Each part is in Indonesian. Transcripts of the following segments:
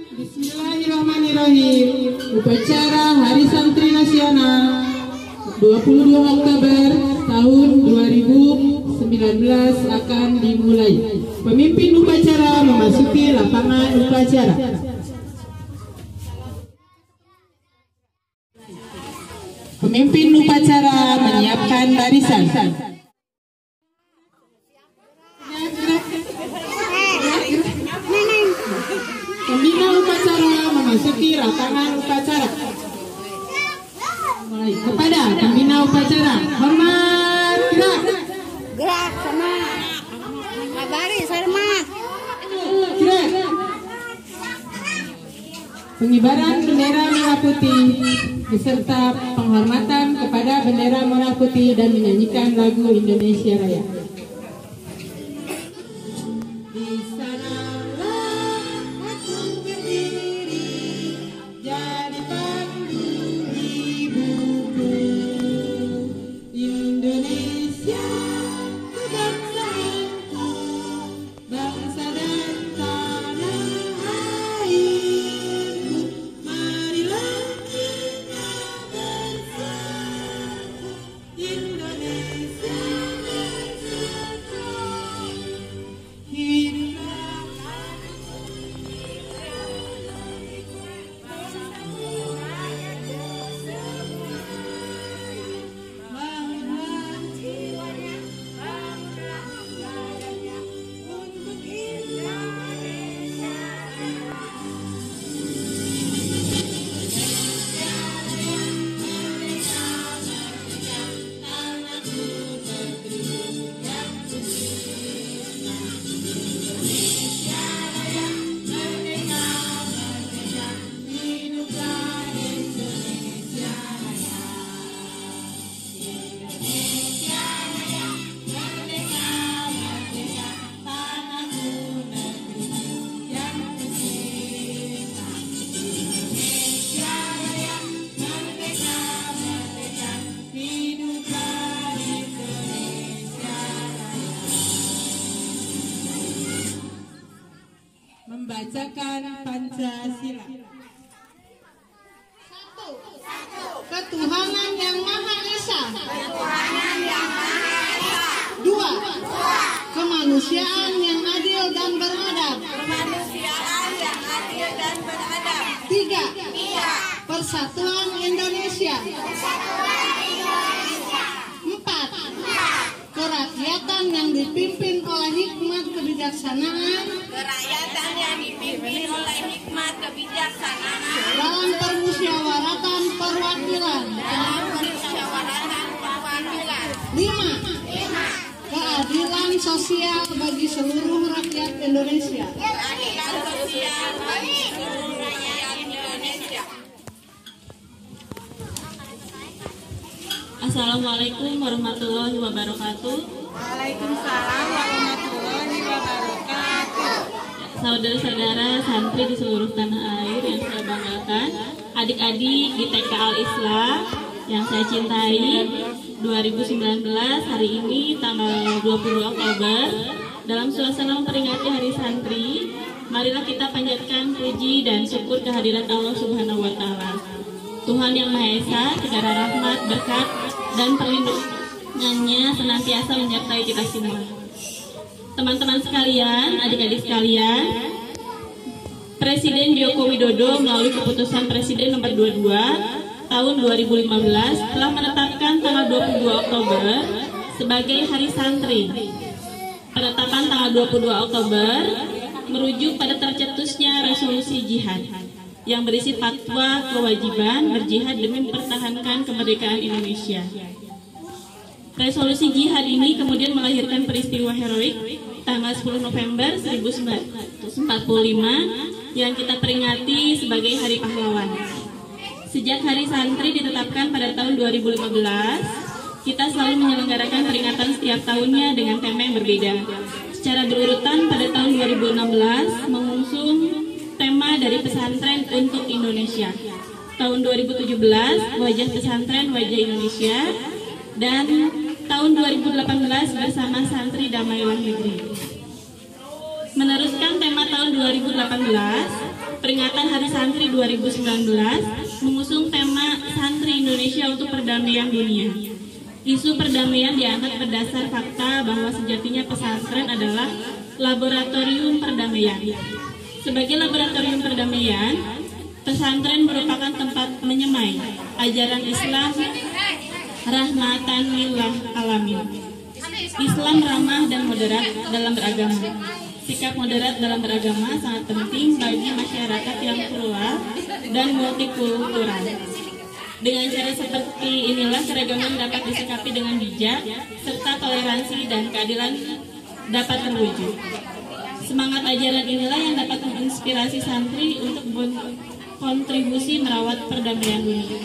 Bismillahirrahmanirrahim. Upacara Hari Santri Nasional 22 Oktober tahun 2019 akan dimulai. Pemimpin upacara memasuki lapangan upacara. Pemimpin upacara menyiapkan barisan. Pembina upacara memasuki lapangan upacara. Mulai kepada pembina upacara, hormat, gerak. Gerak sama baris, hormat. Gerak. Pengibaran bendera merah putih beserta penghormatan kepada bendera merah putih dan menyanyikan lagu Indonesia Raya. Membacakan Pancasila. 1. Ketuhanan yang Maha Esa. 2. Kemanusiaan yang adil dan beradab. 3. Persatuan Indonesia. 4. Kerakyatan yang dipimpin oleh hikmat kebijaksanaan. Dalam permusyawaratan perwakilan. 5. Keadilan sosial bagi seluruh rakyat Indonesia. Assalamualaikum warahmatullahi wabarakatuh. Waalaikumsalam warahmatullahi wabarakatuh. Saudara-saudara santri di seluruh tanah air yang saya banggakan, adik-adik di TK ISHLAH yang saya cintai, 2019 hari ini tanggal 20 Oktober dalam suasana memperingati Hari Santri, marilah kita panjatkan puji dan syukur kehadirat Allah Subhanahu wa taala. Tuhan yang Maha Esa, segala rahmat, berkat dan perlindungannya senantiasa menyertai kita semua. Teman-teman sekalian, adik-adik sekalian, Presiden Joko Widodo melalui keputusan Presiden nomor 22 tahun 2015 telah menetapkan tanggal 22 Oktober sebagai Hari Santri. Penetapan tanggal 22 Oktober merujuk pada tercetusnya resolusi jihad yang berisi fatwa kewajiban berjihad demi mempertahankan kemerdekaan Indonesia. Resolusi jihad ini kemudian melahirkan peristiwa heroik tanggal 10 November 1945 yang kita peringati sebagai Hari Pahlawan. Sejak Hari Santri ditetapkan pada tahun 2015, kita selalu menyelenggarakan peringatan setiap tahunnya dengan tema yang berbeda. Secara berurutan pada tahun 2016 mengusung tema dari pesantren untuk Indonesia. Tahun 2017 wajah pesantren wajah Indonesia, dan tahun 2018 bersama Santri Damailah Negeri. Meneruskan tema tahun 2018, peringatan Hari Santri 2019 mengusung tema Santri Indonesia untuk Perdamaian Dunia. Isu perdamaian diangkat berdasar fakta bahwa sejatinya pesantren adalah laboratorium perdamaian. Sebagai laboratorium perdamaian, pesantren merupakan tempat menyemai ajaran Islam rahmatan lil alamin. Islam ramah dan moderat dalam beragama. Sikap moderat dalam beragama sangat penting bagi masyarakat yang plural dan multikultural. Dengan cara seperti inilah keragaman dapat disikapi dengan bijak, serta toleransi dan keadilan dapat terwujud. Semangat ajaran inilah yang dapat menginspirasi santri untuk berkontribusi merawat perdamaian dunia.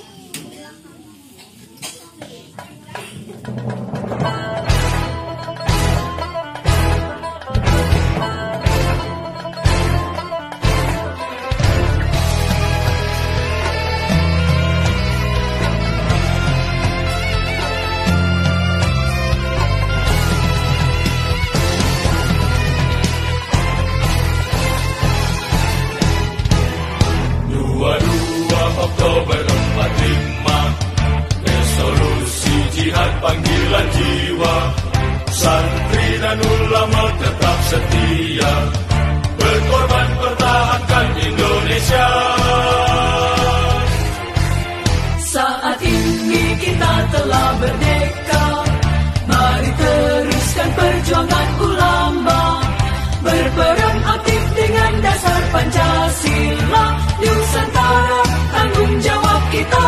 Oktober 45, resolusi jihad panggilan jiwa, santri dan ulama tetap setia, berkorban pertahankan Indonesia. Saat ini kita telah merdeka, mari teruskan perjuangan ulama, berperan aktif dengan dasar Pancasila, Nusantara tanggung jawab kita.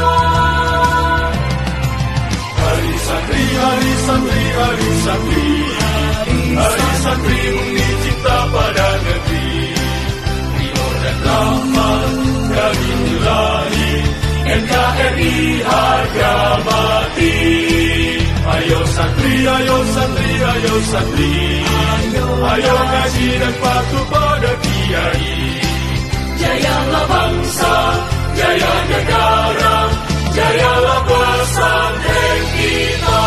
Hari santri, hari santri, hari santri, hari santri murni cinta pada negeri, ridho dan rahmat dari Ilahi, NKRI harga mati. Ayo santri, ayo santri, ayo santri, ayo ngaji dan patuh pada kiai. Jayalah bangsa, Jaya negara, jayalah pesantren kita.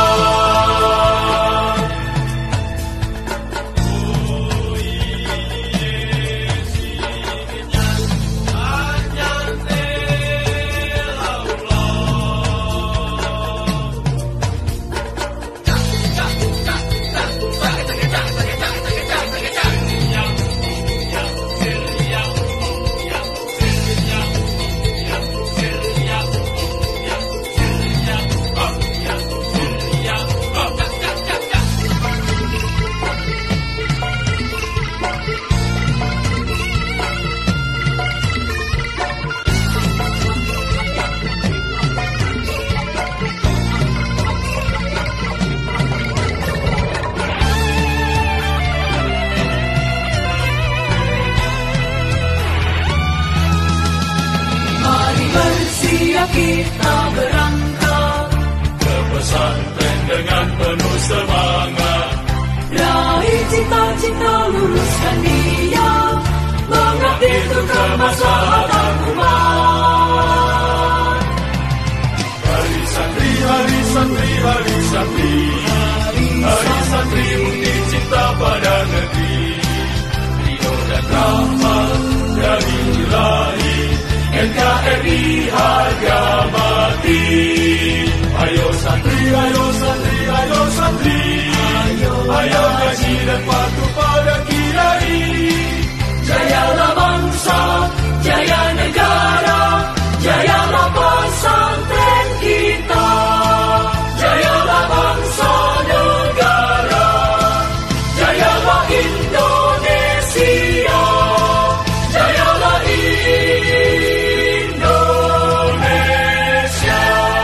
kita berangkat ke pesantren dengan penuh semangat, raih cita-cita, luruskan niat, mengabdi untuk kemaslahatan umat. Hari santri, hari santri, hari santri, hari santri murni cinta pada negeri, ridho dan rahmat dari Ilahi, NKRI harga mati. Ayo santri, ayo santri, ayo santri, ayo ngaji dan patuh pada kiai. Jayalah bangsa, jaya negara, jayalah pesantren kita. Jayalah bangsa negara, jayalah Indonesia, jayalah Indonesia.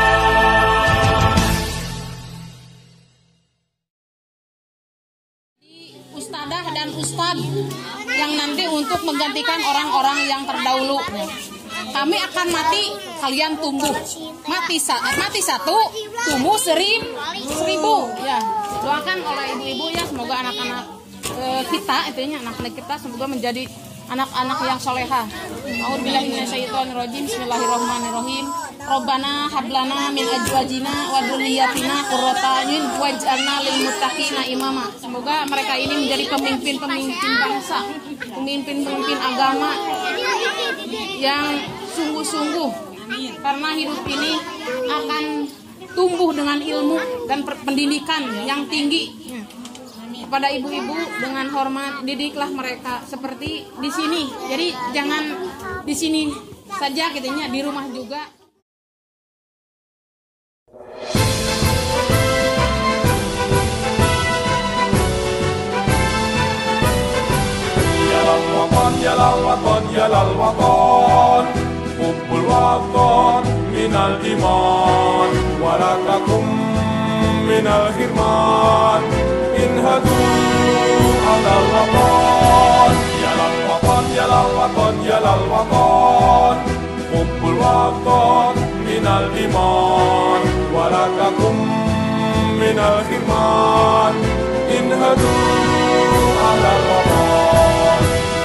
Ustadzah dan ustadz yang nanti untuk menggantikan orang-orang yang terdahulu. Kami akan mati, kalian tumbuh. Mati satu, tumbuh seribu. Ya, doakan oleh ibu-ibu ya, semoga anak-anak kita, intinya anak-anak kita semoga menjadi anak-anak yang solehah. A'udzubillahi minasyaitonirrajim. Bismillahirrahmanirrahim. Robbana hablana min azwajina wa dzurriyyatina qurrata a'yun waj'alna lil muttaqina imama. Semoga mereka ini menjadi pemimpin-pemimpin bangsa, pemimpin-pemimpin agama yang sungguh-sungguh, karena hidup ini akan tumbuh dengan ilmu dan pendidikan yang tinggi. Kepada ibu-ibu dengan hormat didiklah mereka seperti di sini. Jadi jangan di sini saja katanya, di rumah juga. Yalal waton, hubbul waton minal iman, walatakum minal khirman, inhadu alal waton. Yalal waton, hubbul waton minal iman, walatakum minal khirman, inhadu alal waton.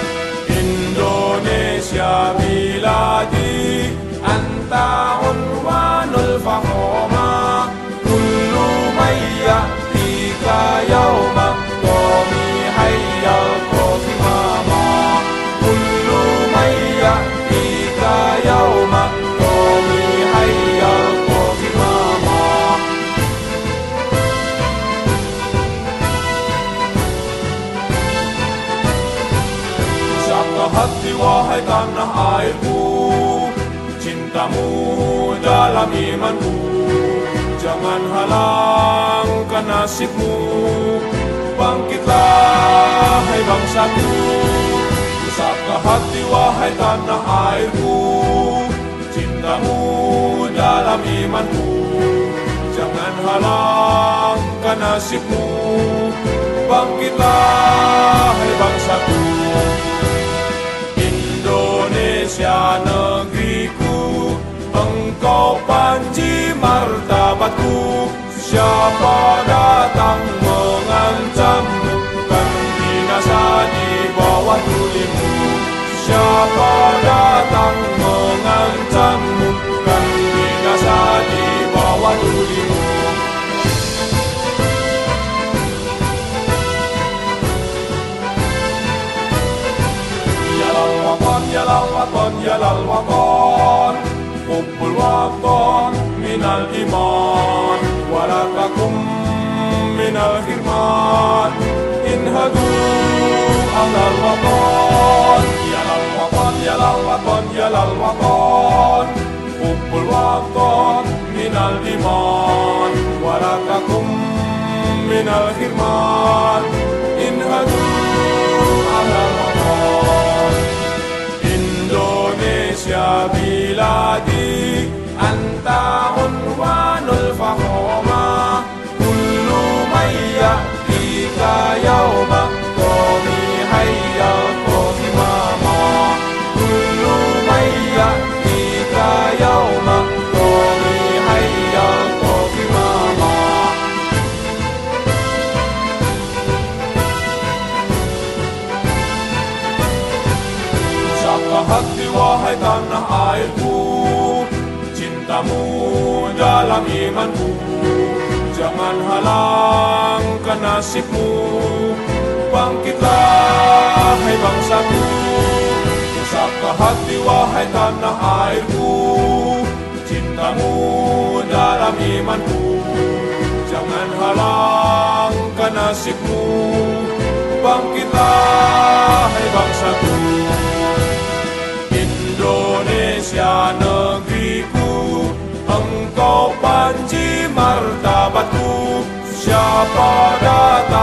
Indonesia biladi anta unwanul fahoma, kullu mayya'tika yawma qawmi hayyal qawmimama, kullu mayya'tika yawma qawmi hayyal qawmimama. Saka hati wahai tanah airku, cintamu dalam imanku, jangan halangkan nasibmu, bangkitlah hai bangsaku. Saka hati wahai tanah airku, cintamu dalam imanku, jangan halangkan nasibmu, bangkitlah hai bangsaku. Indonesia negeriku, engkau panji martabatku, siapa datang mengancammu, kan binasa di bawah tulimu. Siapa datang mengancammu, kan binasa di bawah tulimu. Yalal waton, hubbul waton minal iman, walatakum minal khirman, inhadu alal waton. Yalal waton, hubbul waton minal iman, walatakum minal khirman, inhadu alal waton. Indonesia biladi anta unwanul fahoma, kullu mayya'tika yawma qawmi hayyal qawmimama, kullu mayya'tika yawma qawmi hayyal qawmimama. Saka hati wahai tanah airku, cintamu dalam imanku, jangan halangkan nasibmu, bangkitlah hai bangsaku. Saka hati wahai tanah airku, cintamu dalam imanku, jangan halangkan nasibmu, bangkitlah hai bangsaku. Indonesia negeriku, engkau panji martabatku, siapa datang